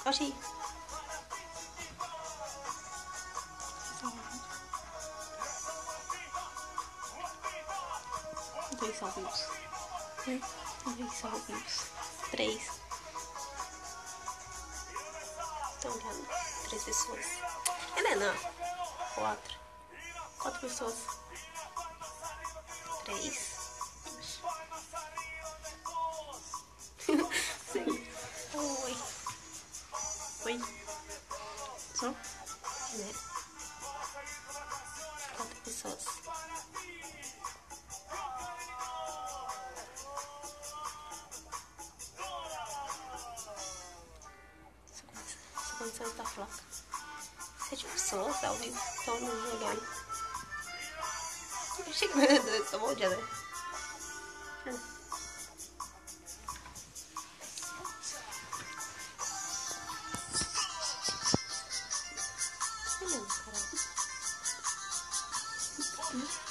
Oxi. Dois ao vivo. Dois ao vivo. 3. Tô olhando. 3 pessoas. É, não. 4. 4 pessoas. 3. Oi. Oi. Só? Né? 4 pessoas. Só condições da placa. 7 pessoas ao vivo. Estão nos olhando. Meu Deus, tô molhando, né? Caramba.